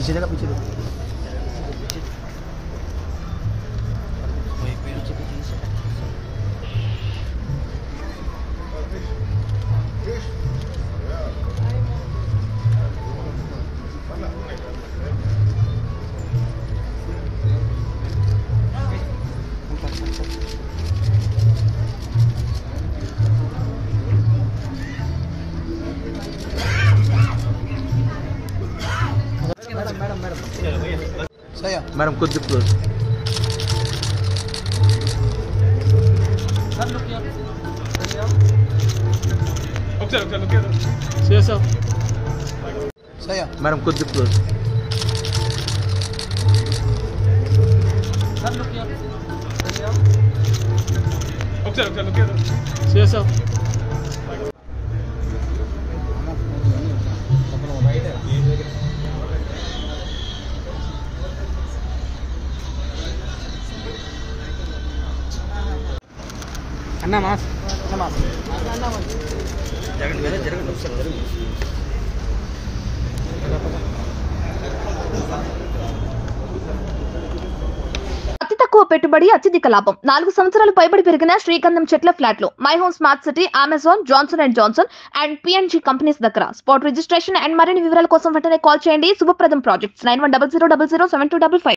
पीछे देखा पीछे देखो मैडम कुछ क्लोज मैडम कुछ क्लोज అన్న మాస్ అతి తక్కువ పెట్టుబడి అత్యధిక లాభం 4 సంవత్సరాలు పైబడి పెరిగిన శ్రీగంధం చెట్ల ఫ్లాట్లు my home smart city Amazon Johnson and Johnson and PNG companies దగ్గర స్పాట్ రిజిస్ట్రేషన్ అండ్ మరిన్ని వివరాల కోసం వెంటనే కాల్ చేయండి. శుభప్రదం ప్రాజెక్ట్స్ 9100007255.